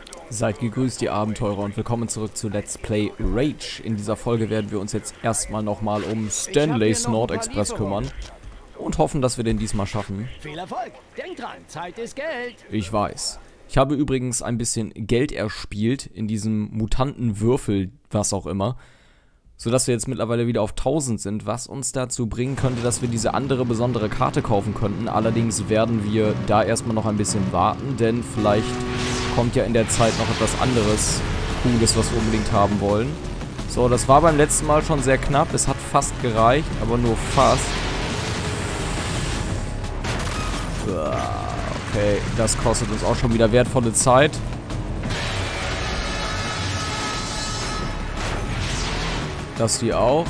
Seid gegrüßt, ihr Abenteurer, und willkommen zurück zu Let's Play Rage. In dieser Folge werden wir uns jetzt erstmal nochmal um Stanleys Nordexpress kümmern und hoffen, dass wir den diesmal schaffen. Viel Erfolg! Denk dran, Zeit ist Geld! Ich weiß. Ich habe übrigens ein bisschen Geld erspielt in diesem Mutantenwürfel, was auch immer, sodass wir jetzt mittlerweile wieder auf 1000 sind, was uns dazu bringen könnte, dass wir diese andere besondere Karte kaufen könnten. Allerdings werden wir da erstmal noch ein bisschen warten, denn vielleicht kommt ja in der Zeit noch etwas anderes Cooles, was wir unbedingt haben wollen. So, das war beim letzten Mal schon sehr knapp. Es hat fast gereicht, aber nur fast. Okay, das kostet uns auch schon wieder wertvolle Zeit. Das hier auch.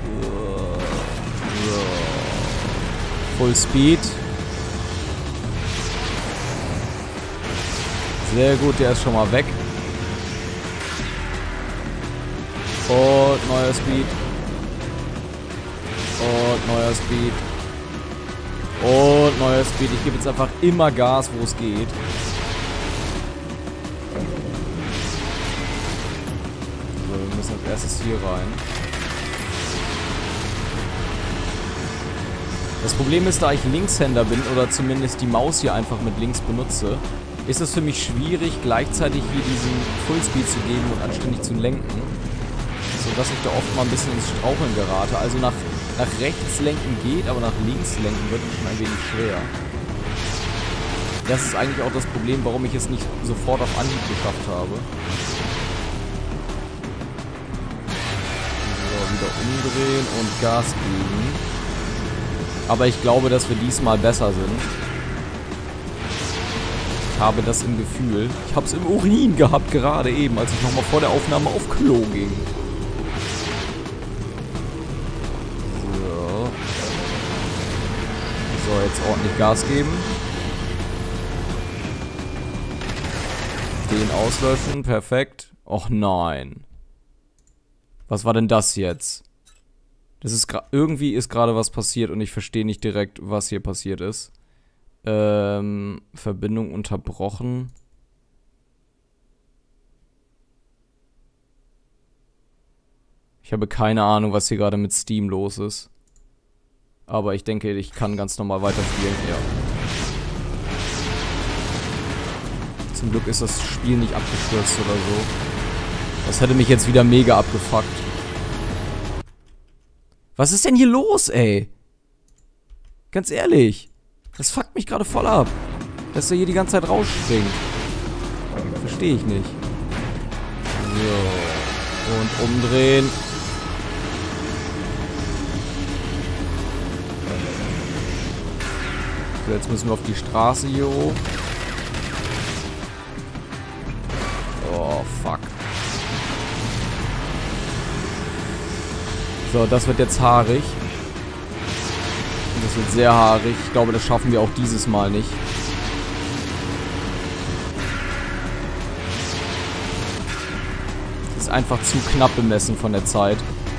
Full Speed. Sehr gut, der ist schon mal weg. Und neuer Speed. Und neuer Speed. Und neuer Speed. Ich gebe jetzt einfach immer Gas, wo es geht. So, wir müssen als erstes hier rein. Das Problem ist, da ich Linkshänder bin oder zumindest die Maus hier einfach mit links benutze, ist es für mich schwierig, gleichzeitig hier diesen Fullspeed zu geben und anständig zu lenken, sodass ich da oft mal ein bisschen ins Straucheln gerate. Also nach rechts lenken geht, aber nach links lenken wird schon ein wenig schwer. Das ist eigentlich auch das Problem, warum ich es nicht sofort auf Anhieb geschafft habe. So, wieder umdrehen und Gas geben. Aber ich glaube, dass wir diesmal besser sind. Ich habe das im Gefühl. Ich habe es im Urin gehabt, gerade eben, als ich nochmal vor der Aufnahme auf Klo ging. So. So, jetzt ordentlich Gas geben. Den auslöschen, perfekt. Och nein. Was war denn das jetzt? Das ist irgendwie ist gerade was passiert und ich verstehe nicht direkt, was hier passiert ist. Verbindung unterbrochen. Ich habe keine Ahnung, was hier gerade mit Steam los ist. Aber ich denke, ich kann ganz normal weiterspielen. Ja. Zum Glück ist das Spiel nicht abgestürzt oder so. Das hätte mich jetzt wieder mega abgefuckt. Was ist denn hier los, ey? Ganz ehrlich. Das fuckt mich gerade voll ab. Dass er hier die ganze Zeit rausspringt. Verstehe ich nicht. So. Und umdrehen. So, jetzt müssen wir auf die Straße hier hoch. Oh, fuck. So, das wird jetzt haarig. Das wird sehr haarig. Ich glaube, das schaffen wir auch dieses Mal nicht. Das ist einfach zu knapp bemessen von der Zeit.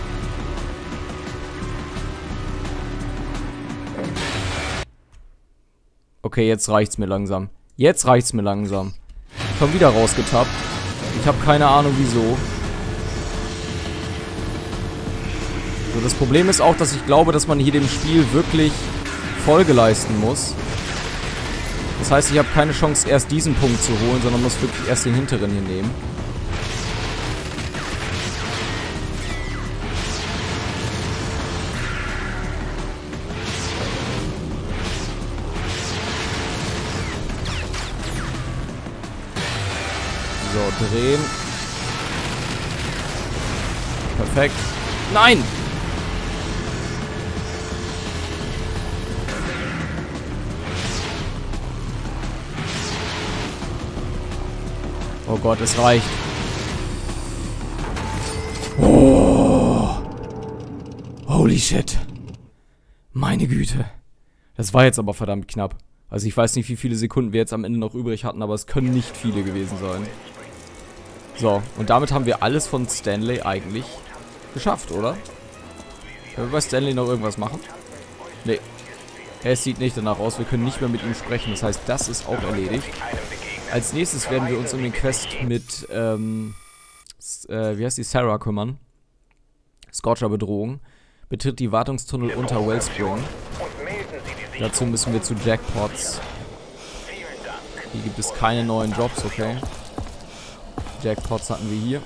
Okay, jetzt reicht's mir langsam. Jetzt reicht's mir langsam. Schon wieder rausgetappt. Ich habe keine Ahnung wieso. So, das Problem ist auch, dass ich glaube, dass man hier dem Spiel wirklich Folge leisten muss. Das heißt, ich habe keine Chance, erst diesen Punkt zu holen, sondern muss wirklich erst den hinteren hier nehmen. So, drehen. Perfekt. Nein! Oh Gott, es reicht. Oh. Holy shit. Meine Güte. Das war jetzt aber verdammt knapp. Also ich weiß nicht, wie viele Sekunden wir jetzt am Ende noch übrig hatten, aber es können nicht viele gewesen sein. So, und damit haben wir alles von Stanley eigentlich geschafft, oder? Können wir bei Stanley noch irgendwas machen? Nee. Es sieht nicht danach aus, wir können nicht mehr mit ihm sprechen. Das heißt, das ist auch erledigt. Als nächstes werden wir uns um den Quest mit, wie heißt die, Sarah kümmern. Scorcher-Bedrohung. Betritt die Wartungstunnel unter Wellspring. Dazu müssen wir zu Jackpots. Hier gibt es keine neuen Jobs, okay. Jackpots hatten wir hier.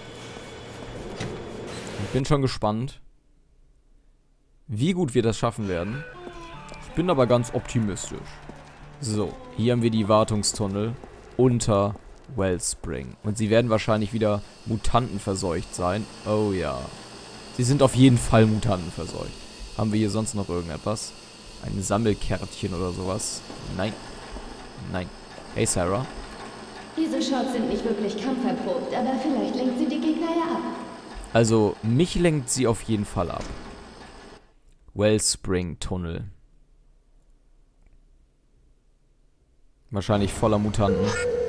Ich bin schon gespannt, wie gut wir das schaffen werden. Ich bin aber ganz optimistisch. So, hier haben wir die Wartungstunnel unter Wellspring. Und sie werden wahrscheinlich wieder mutantenverseucht sein. Oh ja. Sie sind auf jeden Fall mutantenverseucht. Haben wir hier sonst noch irgendetwas? Ein Sammelkärtchen oder sowas? Nein. Nein. Hey Sarah. Diese Shots sind nicht wirklich kampferprobt, aber vielleicht lenkt sie die Gegner ja ab. Also, mich lenkt sie auf jeden Fall ab. Wellspring-Tunnel. Wahrscheinlich voller Mutanten.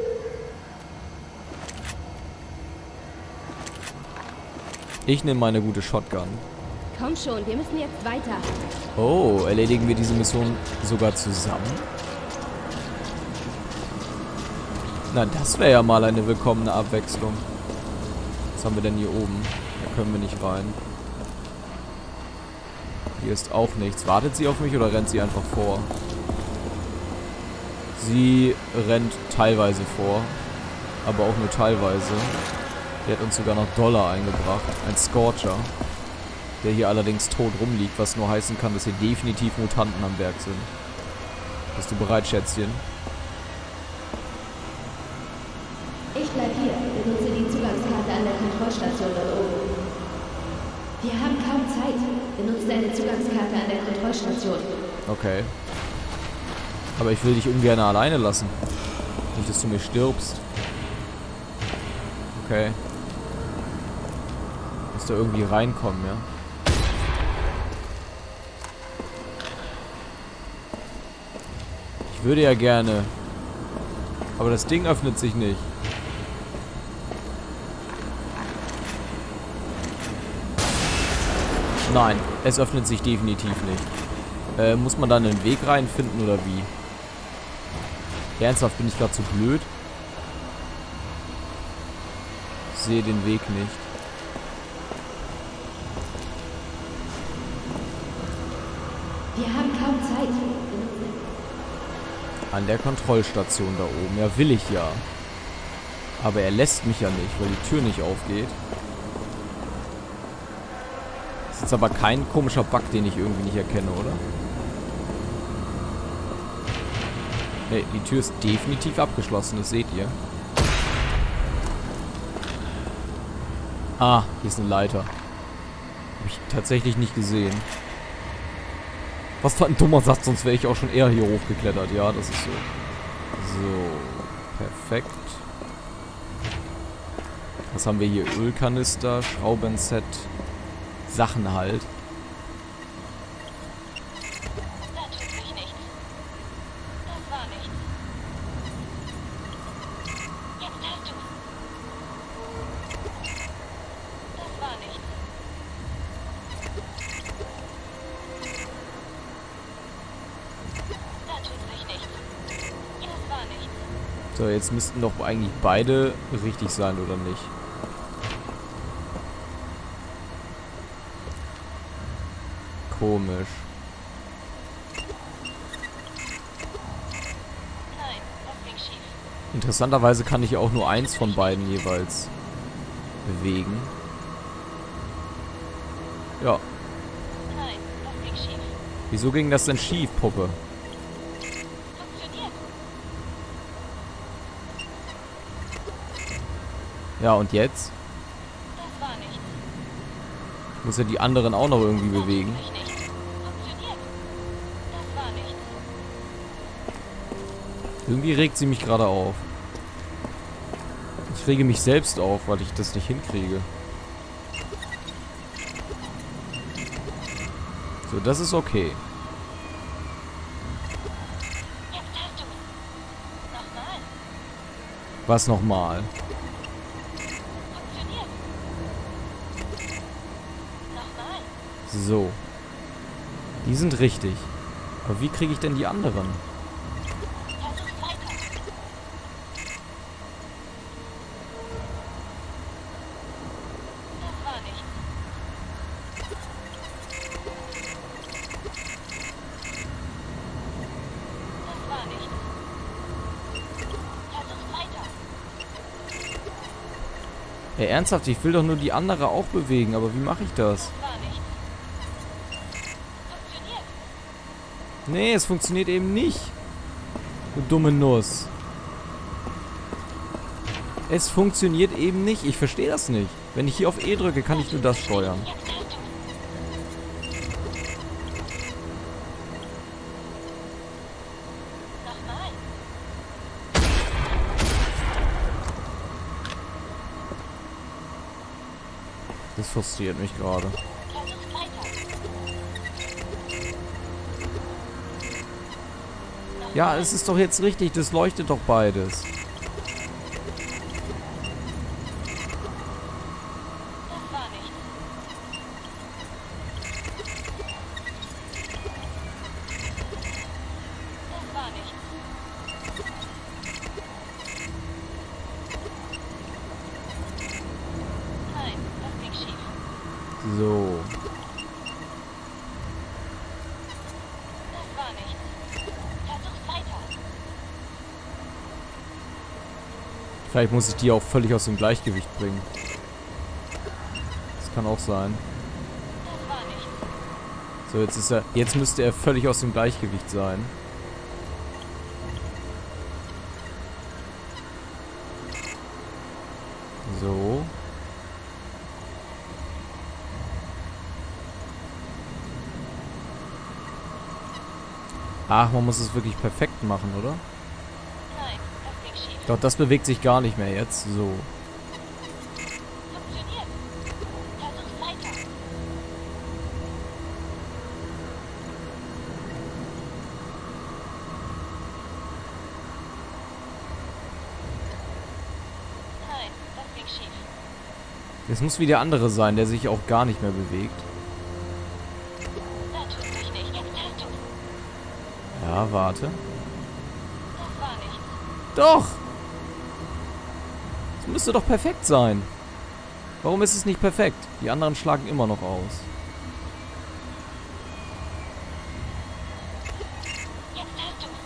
Ich nehme meine gute Shotgun. Komm schon, wir müssen jetzt weiter. Oh, erledigen wir diese Mission sogar zusammen? Na, das wäre ja mal eine willkommene Abwechslung. Was haben wir denn hier oben? Da können wir nicht rein. Hier ist auch nichts. Wartet sie auf mich oder rennt sie einfach vor? Sie rennt teilweise vor. Aber auch nur teilweise. Der hat uns sogar noch Dollar eingebracht. Ein Scorcher. Der hier allerdings tot rumliegt, was nur heißen kann, dass hier definitiv Mutanten am Werk sind. Bist du bereit, Schätzchen? Ich bleib hier. Benutze die Zugangskarte an der Kontrollstation dort oben. Wir haben kaum Zeit. Benutze deine Zugangskarte an der Kontrollstation. Okay. Aber ich will dich ungern alleine lassen. Nicht, dass du mir stirbst. Okay. Muss da irgendwie reinkommen, ja? Ich würde ja gerne. Aber das Ding öffnet sich nicht. Nein, es öffnet sich definitiv nicht. Muss man da einen Weg reinfinden oder wie? Ernsthaft, bin ich gerade zu blöd? Ich sehe den Weg nicht. Wir haben kaum Zeit. An der Kontrollstation da oben. Ja, will ich ja. Aber er lässt mich ja nicht, weil die Tür nicht aufgeht. Das ist jetzt aber kein komischer Bug, den ich irgendwie nicht erkenne, oder? Ne, die Tür ist definitiv abgeschlossen, das seht ihr. Ah, hier ist eine Leiter. Habe ich tatsächlich nicht gesehen. Was für ein dummer Satz, sonst wäre ich auch schon eher hier hochgeklettert. Ja, das ist so. So, perfekt. Was haben wir hier? Ölkanister, Schraubenset, Sachen halt. Da tut sich nichts. Das war nichts. Jetzt hast du's. Das war nichts. Da tut sich nichts. Das war nichts. So, jetzt müssten doch eigentlich beide richtig sein, oder nicht? Komisch. Nein, das ging schief. Interessanterweise kann ich auch nur eins von beiden jeweils bewegen. Ja. Nein, das ging schief. Wieso ging das denn schief, Puppe? Funktioniert. Ja, und jetzt? Das war nichts. Ich muss ja die anderen auch noch irgendwie bewegen. Sich nichts. Funktioniert. Das war nichts. Irgendwie regt sie mich gerade auf. Ich rege mich selbst auf, weil ich das nicht hinkriege. So, das ist okay. Jetzt hast du's. Nochmal. Was nochmal? Funktioniert. Nochmal. So. Die sind richtig. Aber wie kriege ich denn die anderen? Versuch weiter. Ey, ernsthaft, ich will doch nur die andere auch bewegen, aber wie mache ich das? Nee, es funktioniert eben nicht. Du dumme Nuss. Es funktioniert eben nicht. Ich verstehe das nicht. Wenn ich hier auf E drücke, kann ich nur das steuern. Das frustriert mich gerade. Ja, es ist doch jetzt richtig. Das leuchtet doch beides. So. Vielleicht muss ich die auch völlig aus dem Gleichgewicht bringen. Das kann auch sein. So, jetzt müsste er völlig aus dem Gleichgewicht sein. So. Ach, man muss es wirklich perfekt machen, oder? Nein, das ging schief. Doch, das bewegt sich gar nicht mehr jetzt. So. Funktioniert. Versuch's weiter. Nein, das ging schief. Es muss wie der andere sein, der sich auch gar nicht mehr bewegt. Da tut sich nicht. Jetzt hast du's. Ja, warte. Das war nichts. Doch! Es müsste doch perfekt sein. Warum ist es nicht perfekt? Die anderen schlagen immer noch aus. Jetzt hast du's.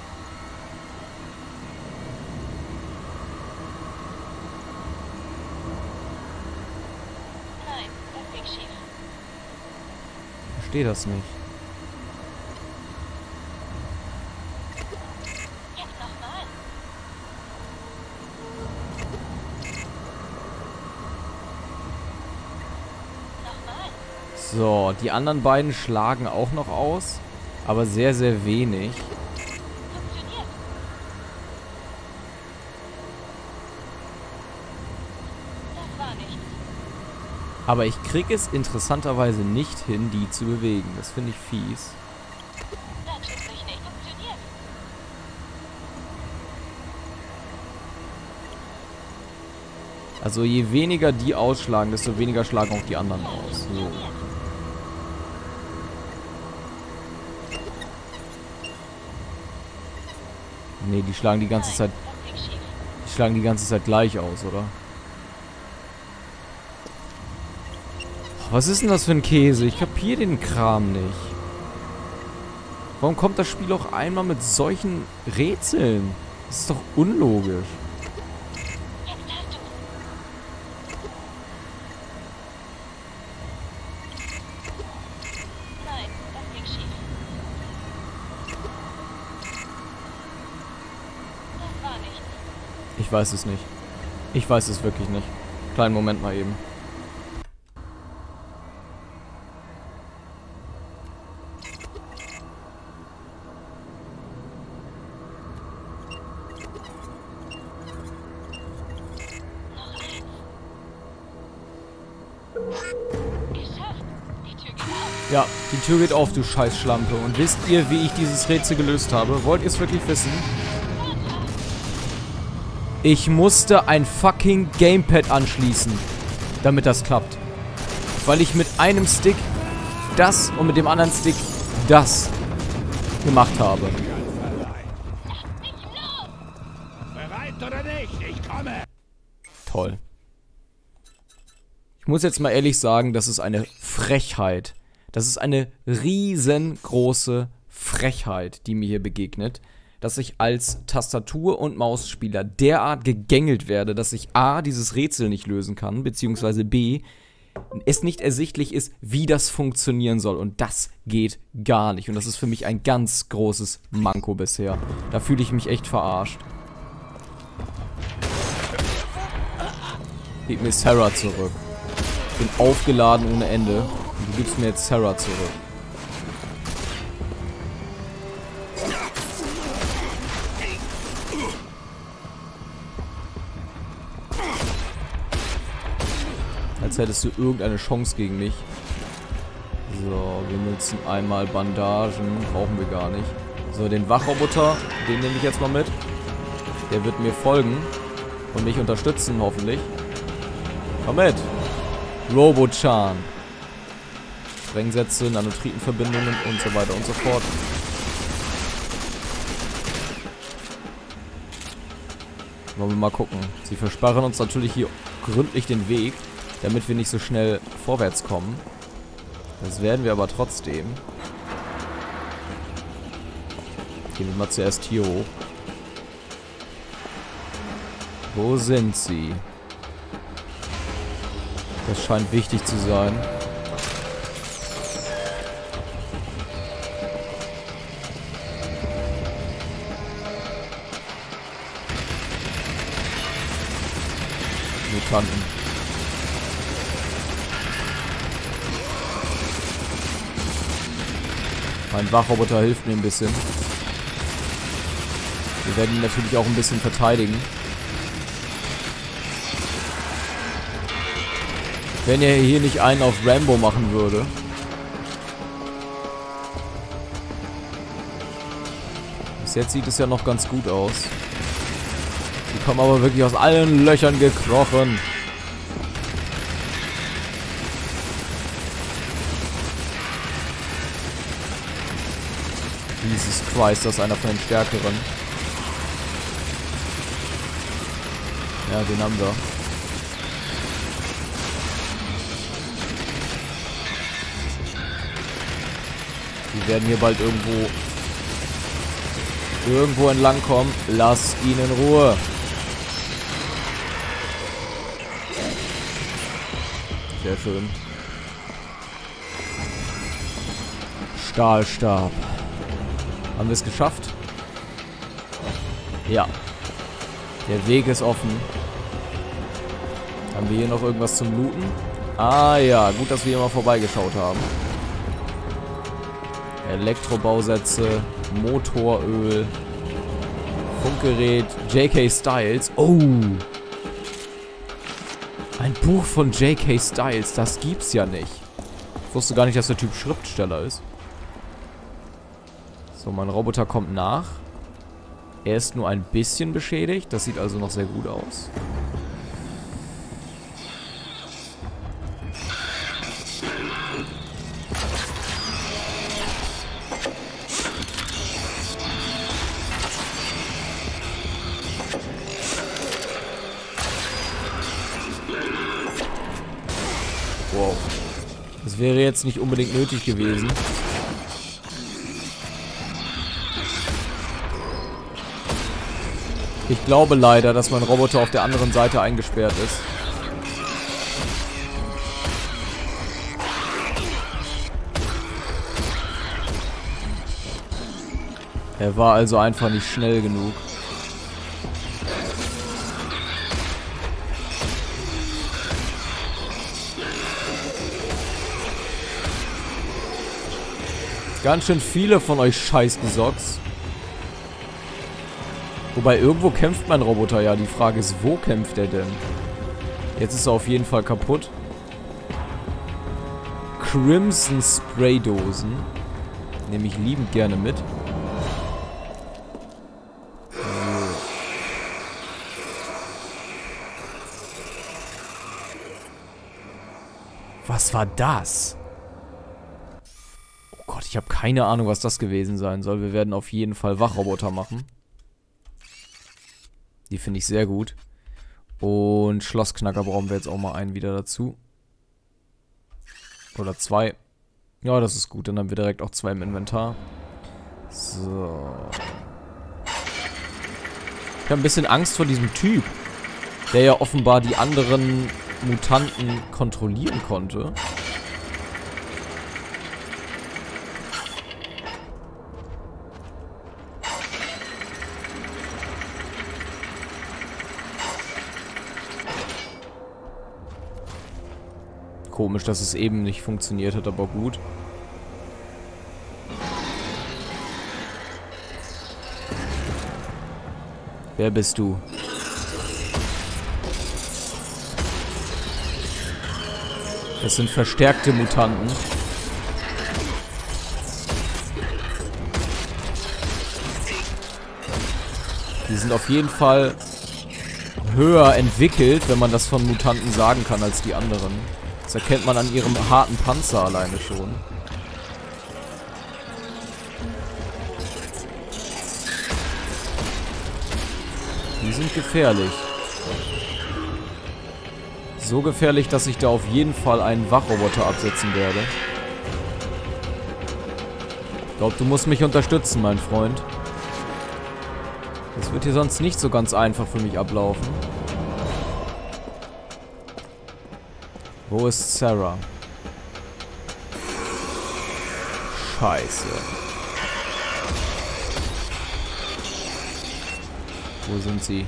Nein, das ging schief. Ich verstehe das nicht. Jetzt nochmal. Nochmal. So, die anderen beiden schlagen auch noch aus. Aber sehr, sehr wenig. Funktioniert. Das war nichts. Aber ich kriege es interessanterweise nicht hin, die zu bewegen. Das finde ich fies. Da tut sich nicht. Funktioniert. Also je weniger die ausschlagen, desto weniger schlagen auch die anderen aus. So. Funktioniert. Nee, die schlagen die ganze Nein, Zeit. das ging schief. Die schlagen die ganze Zeit gleich aus, oder? Was ist denn das für ein Käse? Ich kapiere den Kram nicht. Warum kommt das Spiel auch einmal mit solchen Rätseln? Das ist doch unlogisch. Jetzt hast du's. Nein, das ging schief. Das war nichts. Ich weiß es nicht. Ich weiß es wirklich nicht. Kleinen Moment mal eben. Noch eins. Geschafft. Die Tür geht auf. Ja, die Tür geht auf, du Scheißschlampe. Und wisst ihr, wie ich dieses Rätsel gelöst habe? Wollt ihr es wirklich wissen? Ich musste ein fucking Gamepad anschließen, damit das klappt. Weil ich mit einem Stick das und mit dem anderen Stick das gemacht habe. Bereit oder nicht? Ich komme. Toll. Ich muss jetzt mal ehrlich sagen, das ist eine Frechheit. Das ist eine riesengroße Frechheit, die mir hier begegnet. dass ich als Tastatur- und Mausspieler derart gegängelt werde, dass ich A, dieses Rätsel nicht lösen kann, beziehungsweise B, es nicht ersichtlich ist, wie das funktionieren soll. Und das geht gar nicht. Und das ist für mich ein ganz großes Manko bisher. Da fühle ich mich echt verarscht. Gib mir Sarah zurück. Ich bin aufgeladen ohne Ende. Und du gibst mir jetzt Sarah zurück. Als hättest du irgendeine Chance gegen mich. So, wir nutzen einmal Bandagen. Brauchen wir gar nicht. So, den Wachroboter, den nehme ich jetzt mal mit. Der wird mir folgen. Und mich unterstützen, hoffentlich. Komm mit. Robochan. Sprengsätze, Nanotritenverbindungen und so weiter und so fort. Wollen wir mal gucken. Sie versperren uns natürlich hier gründlich den Weg, damit wir nicht so schnell vorwärts kommen. Das werden wir aber trotzdem. Gehen wir mal zuerst hier hoch. Wo sind sie? Das scheint wichtig zu sein. Mutanten. Mein Wachroboter hilft mir ein bisschen. Wir werden ihn natürlich auch ein bisschen verteidigen. Wenn er hier nicht einen auf Rambo machen würde. Bis jetzt sieht es ja noch ganz gut aus. Die kommen aber wirklich aus allen Löchern gekrochen. Jesus Christ, das ist einer von den Stärkeren. Ja, den haben wir. Die werden hier bald irgendwo entlang kommen. Lass ihn in Ruhe. Sehr schön. Stahlstab. Haben wir es geschafft? Ja. Der Weg ist offen. Haben wir hier noch irgendwas zum Looten? Ah ja, gut, dass wir hier mal vorbeigeschaut haben. Elektrobausätze, Motoröl, Funkgerät, J.K. Styles. Oh! Ein Buch von J.K. Styles, das gibt's ja nicht. Ich wusste gar nicht, dass der Typ Schriftsteller ist. So, mein Roboter kommt nach. Er ist nur ein bisschen beschädigt. Das sieht also noch sehr gut aus. Wow. Das wäre jetzt nicht unbedingt nötig gewesen. Ich glaube leider, dass mein Roboter auf der anderen Seite eingesperrt ist. Er war also einfach nicht schnell genug. Ganz schön viele von euch Scheißgesocks. Wobei, irgendwo kämpft mein Roboter ja. Die Frage ist, wo kämpft er denn? Jetzt ist er auf jeden Fall kaputt. Crimson Spraydosen. Nehme ich liebend gerne mit. Was war das? Oh Gott, ich habe keine Ahnung, was das gewesen sein soll. Wir werden auf jeden Fall Wachroboter machen. Die finde ich sehr gut. Und Schlossknacker brauchen wir jetzt auch mal einen wieder dazu. Oder zwei. Ja, das ist gut. Dann haben wir direkt auch zwei im Inventar. So. habe ein bisschen Angst vor diesem Typ, der ja offenbar die anderen Mutanten kontrollieren konnte. Komisch, dass es eben nicht funktioniert hat, aber gut. Wer bist du? Das sind verstärkte Mutanten. Die sind auf jeden Fall höher entwickelt, wenn man das von Mutanten sagen kann, als die anderen. Das erkennt man an ihrem harten Panzer alleine schon. Die sind gefährlich. So gefährlich, dass ich da auf jeden Fall einen Wachroboter absetzen werde. Ich glaube, du musst mich unterstützen, mein Freund. Das wird hier sonst nicht so ganz einfach für mich ablaufen. Wo ist Sarah? Scheiße. Wo sind sie?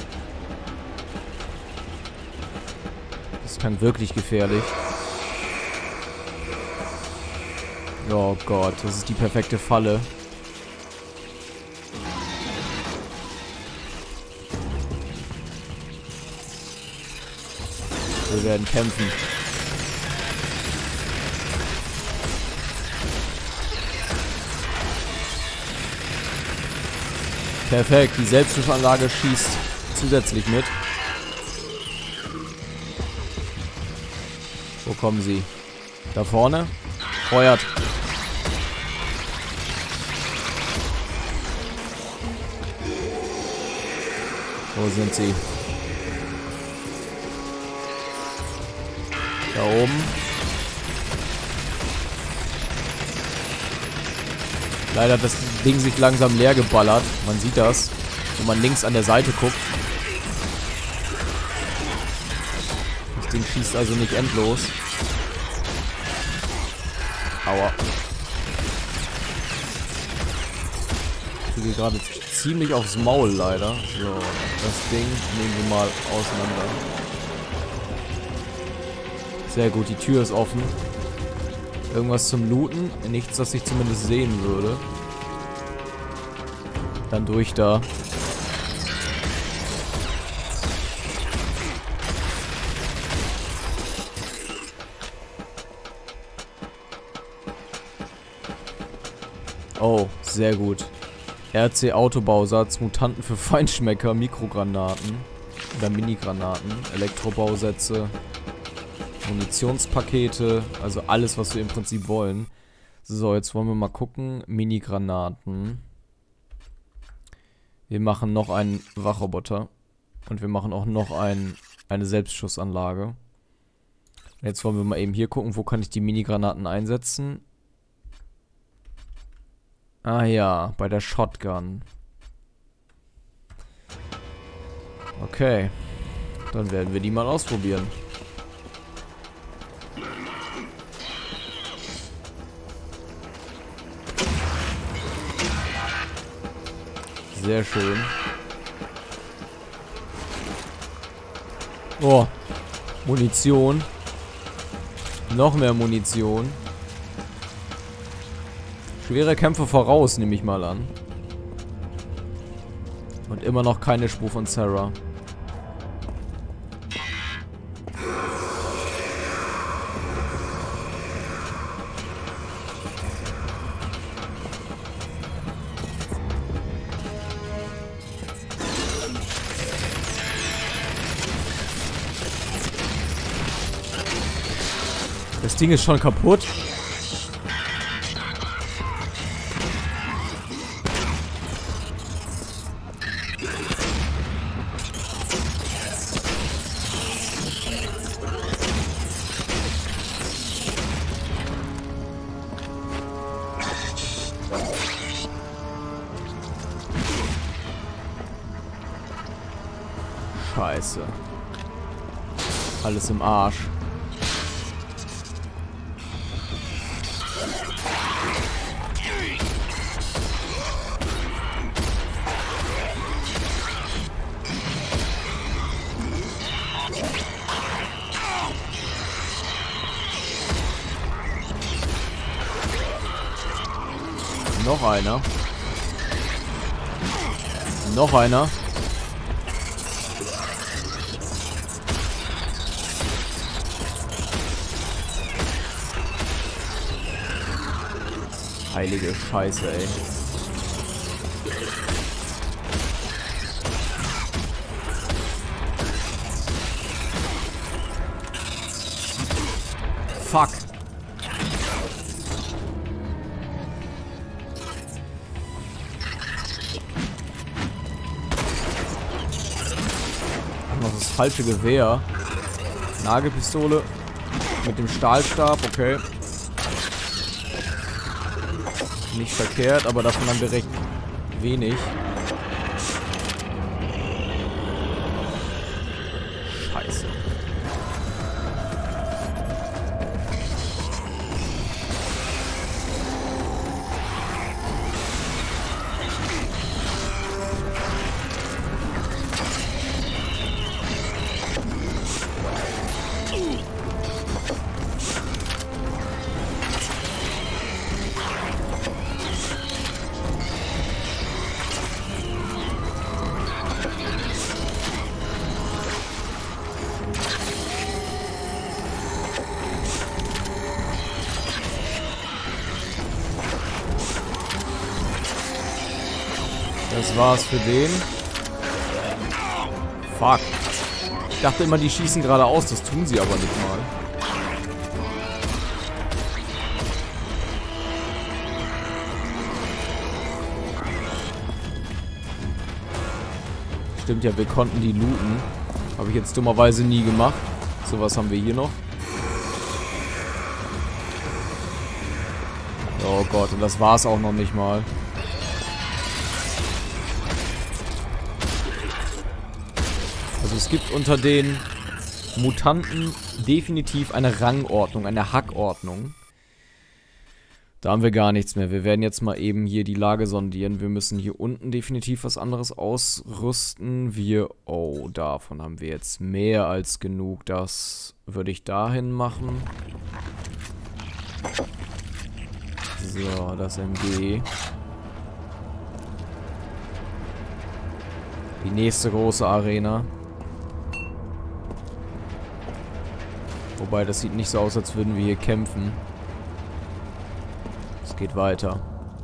Das klang wirklich gefährlich. Oh Gott, das ist die perfekte Falle. Wir werden kämpfen. Perfekt, die Selbstschussanlage schießt zusätzlich mit. Wo kommen sie? Da vorne? Feuert. Wo sind sie? Da oben. Leider hat das Ding sich langsam leer geballert. Man sieht das, wenn man links an der Seite guckt. Das Ding schießt also nicht endlos. Aua. Ich kriege gerade ziemlich aufs Maul leider. So, das Ding nehmen wir mal auseinander. Sehr gut, die Tür ist offen. Irgendwas zum Looten. Nichts, das ich zumindest sehen würde. Dann durch da. Oh, sehr gut. RC Autobausatz, Mutanten für Feinschmecker, Mikrogranaten oder Minigranaten, Elektrobausätze, Munitionspakete, also alles, was wir im Prinzip wollen. So, jetzt wollen wir mal gucken. Minigranaten. Wir machen noch einen Wachroboter. Und wir machen auch noch eine Selbstschussanlage. Jetzt wollen wir mal eben hier gucken, wo kann ich die Minigranaten einsetzen. Ah ja, bei der Shotgun. Okay. Dann werden wir die mal ausprobieren. Sehr schön. Oh, Munition. Noch mehr Munition. Schwere Kämpfe voraus, nehme ich mal an. Und immer noch keine Spur von Sarah. Das Ding ist schon kaputt. Scheiße. Alles im Arsch. Noch einer. Noch einer. Heilige Scheiße, ey. Fuck. Noch das falsche Gewehr. Nagelpistole mit dem Stahlstab, okay. Nicht verkehrt, aber davon dann direkt wenig. Scheiße. Das war's für den. Fuck. Ich dachte immer, die schießen geradeaus. Das tun sie aber nicht mal. Stimmt ja, wir konnten die looten. Habe ich jetzt dummerweise nie gemacht. So, was haben wir hier noch? Oh Gott, und das war's auch noch nicht mal. Also es gibt unter den Mutanten definitiv eine Rangordnung, eine Hackordnung. Da haben wir gar nichts mehr. Wir werden jetzt mal eben hier die Lage sondieren. Wir müssen hier unten definitiv was anderes ausrüsten. Oh, davon haben wir jetzt mehr als genug. Das würde ich dahin machen. So, das MG. Die nächste große Arena. Wobei, das sieht nicht so aus, als würden wir hier kämpfen. Es geht weiter.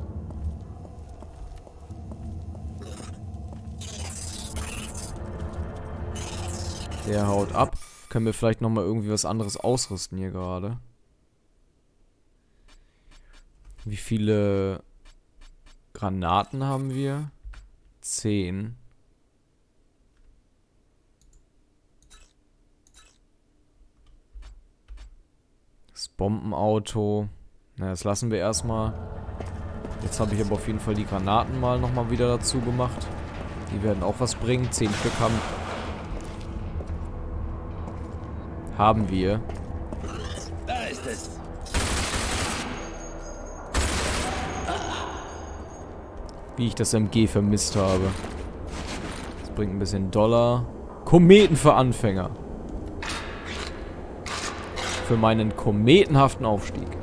Der haut ab. Können wir vielleicht nochmal irgendwie was anderes ausrüsten hier gerade? Wie viele Granaten haben wir? 10. Das Bombenauto. Na, das lassen wir erstmal. Jetzt habe ich aber auf jeden Fall die Granaten mal nochmal wieder dazu gemacht. Die werden auch was bringen. 10 Stück haben wir. Da ist es. Wie ich das MG vermisst habe. Das bringt ein bisschen Dollar. Kometen für Anfänger. Für meinen kometenhaften Aufstieg.